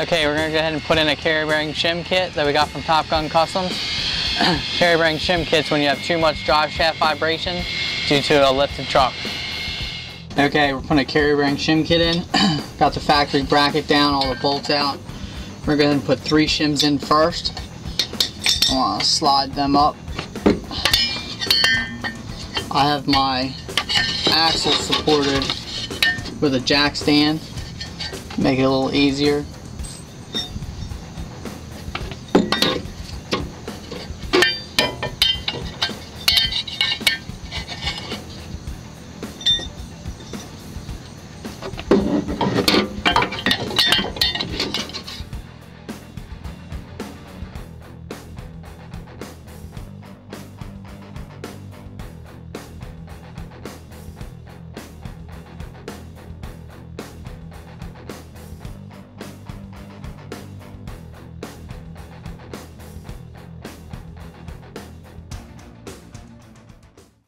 Okay, we're going to go ahead and put in a carry bearing shim kit that we got from Gun Customz. Carry bearing shim kits when you have too much drive shaft vibration due to a lifted truck. Okay, we're putting a carry bearing shim kit in. Got the factory bracket down, all the bolts out. We're going to put 3 shims in first. I want to slide them up. I have my axle supported with a jack stand, make it a little easier.